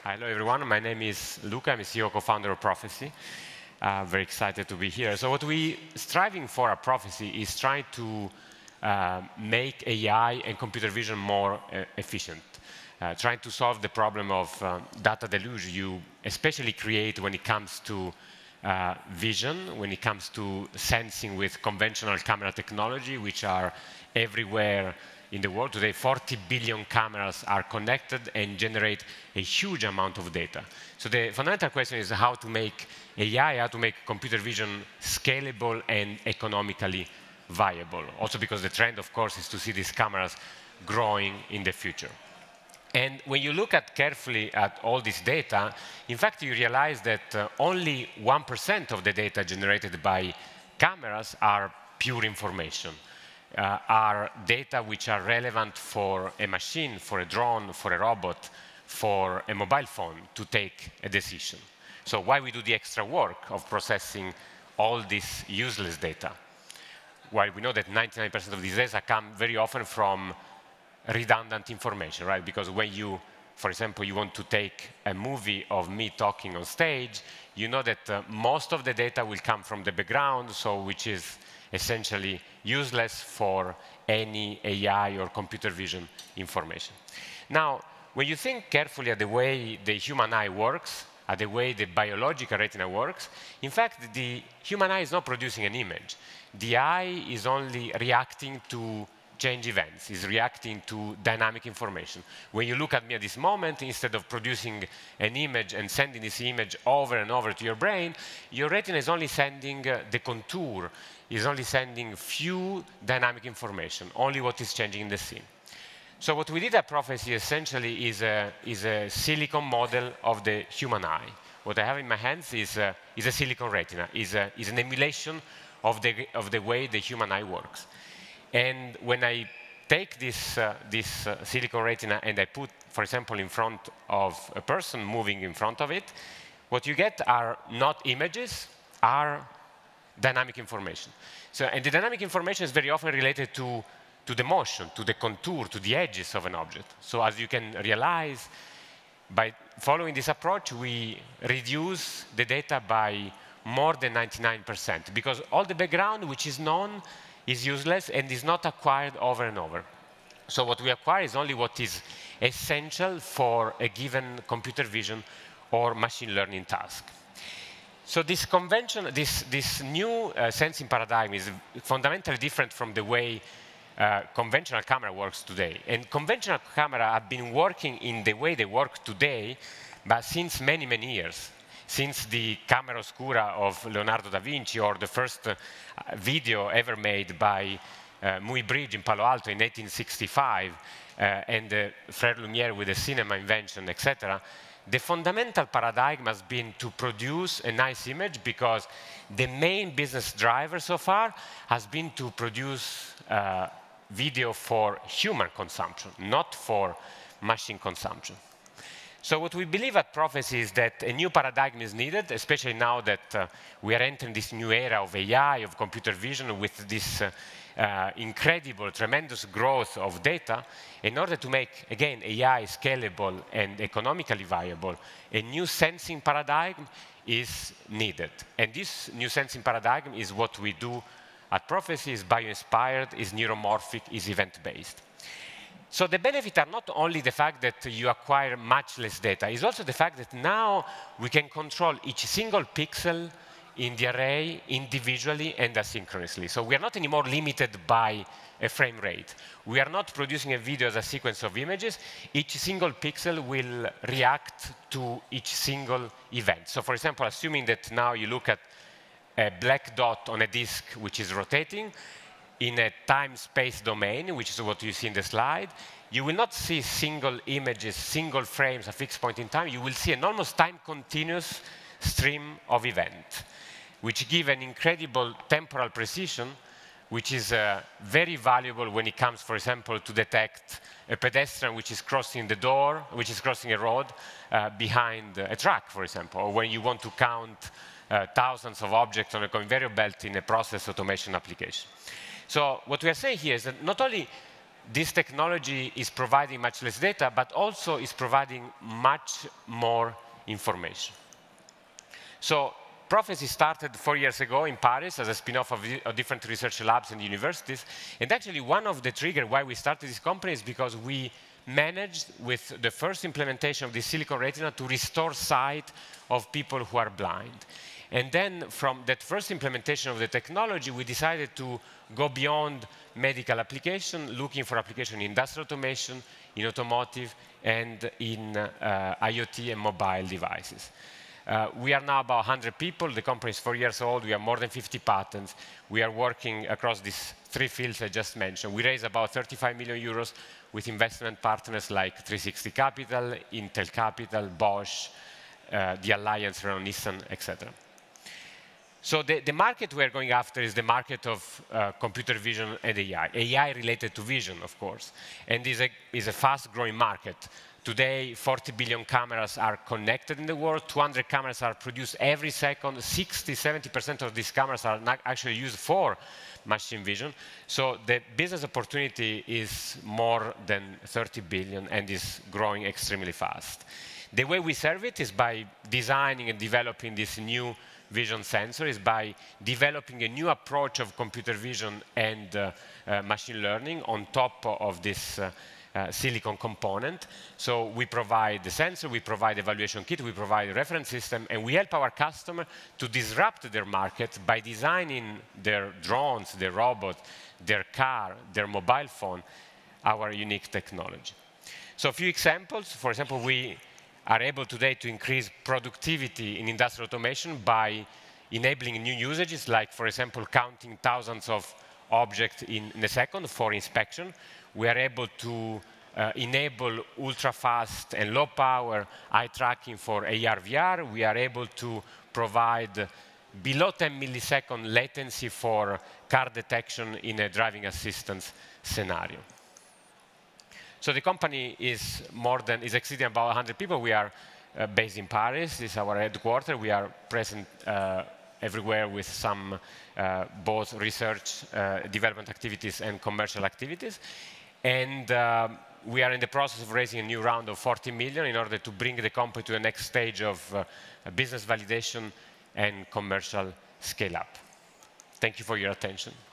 Hello, everyone. My name is Luca. I'm a CEO co-founder of Prophesee. Very excited to be here. So what we're striving for at Prophesee is trying to make AI and computer vision more efficient, trying to solve the problem of data deluge you especially create when it comes to vision, when it comes to sensing with conventional camera technology, which are everywhere in the world. Today, 40 billion cameras are connected and generate a huge amount of data. So the fundamental question is how to make AI, how to make computer vision scalable and economically viable. Also because the trend, of course, is to see these cameras growing in the future. And when you look carefully at all this data, in fact, you realize that only 1% of the data generated by cameras are pure information. Are data which are relevant for a machine, for a drone, for a robot, for a mobile phone to take a decision. So why we do the extra work of processing all this useless data? While we know that 99% of these data come very often from redundant information, right? Because when you, for example, you want to take a movie of me talking on stage, you know that most of the data will come from the background, so which is essentially useless for any AI or computer vision information. Now, when you think carefully at the way the human eye works, at the way the biological retina works, in fact, the human eye is not producing an image. The eye is only reacting to change events, is reacting to dynamic information. When you look at me at this moment, instead of producing an image and sending this image over and over to your brain, your retina is only sending the contour, is only sending few dynamic information, only what is changing in the scene. So what we did at Prophesee essentially is a silicon model of the human eye. What I have in my hands is a silicon retina, is an emulation of the way the human eye works. And when I take this silicon retina and I put, for example, in front of a person moving in front of it, what you get are not images, are dynamic information. So, and the dynamic information is very often related to the motion, to the contour, to the edges of an object. So as you can realize, by following this approach, we reduce the data by more than 99%, because all the background which is known is useless and is not acquired over and over. So what we acquire is only what is essential for a given computer vision or machine learning task. So this new sensing paradigm is fundamentally different from the way conventional camera works today. And conventional camera have been working in the way they work today, but since many, many years. Since the camera oscura of Leonardo da Vinci, or the first video ever made by Muy Bridge in Palo Alto in 1865, and Frère Lumière with the cinema invention, etc., the fundamental paradigm has been to produce a nice image, because the main business driver so far has been to produce video for human consumption, not for machine consumption. So what we believe at Prophesee is that a new paradigm is needed, especially now that we are entering this new era of AI, of computer vision, with this incredible, tremendous growth of data. In order to make, again, AI scalable and economically viable, a new sensing paradigm is needed. And this new sensing paradigm is what we do at Prophesee, is bio-inspired, is neuromorphic, is event-based. So the benefits are not only the fact that you acquire much less data, it's also the fact that now we can control each single pixel in the array individually and asynchronously. So we are not anymore limited by a frame rate. We are not producing a video as a sequence of images. Each single pixel will react to each single event. So for example, assuming that now you look at a black dot on a disk which is rotating, in a time-space domain, which is what you see in the slide, you will not see single images, single frames, a fixed point in time. You will see an almost time-continuous stream of events, which give an incredible temporal precision, which is very valuable when it comes, for example, to detect a pedestrian which is crossing the door, which is crossing a road behind a truck, for example, or when you want to count thousands of objects on a conveyor belt in a process automation application. So what we are saying here is that not only this technology is providing much less data, but also is providing much more information. So Prophesee started 4 years ago in Paris as a spin-off of different research labs and universities. And actually, one of the triggers why we started this company is because we managed, with the first implementation of the silicon retina, to restore sight of people who are blind. And then from that first implementation of the technology, we decided to go beyond medical application, looking for application in industrial automation, in automotive, and in IoT and mobile devices. We are now about 100 people. The company is 4 years old. We have more than 50 patents. We are working across these 3 fields I just mentioned. We raised about 35 million euros with investment partners like 360 Capital, Intel Capital, Bosch, the Alliance around Nissan, etc. So the market we're going after is the market of computer vision and AI. AI related to vision, of course, and is a fast-growing market. Today, 40 billion cameras are connected in the world. 200 cameras are produced every second. 60–70% of these cameras are not actually used for machine vision. So the business opportunity is more than 30 billion and is growing extremely fast. The way we serve it is by designing and developing this new vision sensor, is by developing a new approach of computer vision and machine learning on top of this silicon component. So we provide the sensor, we provide evaluation kit, we provide a reference system, and we help our customer to disrupt their market by designing their drones, their robot, their car, their mobile phone, our unique technology. So a few examples. For example, we are able today to increase productivity in industrial automation by enabling new usages, like, for example, counting thousands of objects in a second for inspection. We are able to enable ultra-fast and low-power eye tracking for AR, VR. We are able to provide below 10 millisecond latency for car detection in a driving assistance scenario. So the company is exceeding about 100 people. We are based in Paris. This is our headquarters. We are present everywhere with some both research, development activities and commercial activities. And we are in the process of raising a new round of 40 million in order to bring the company to the next stage of business validation and commercial scale-up. Thank you for your attention.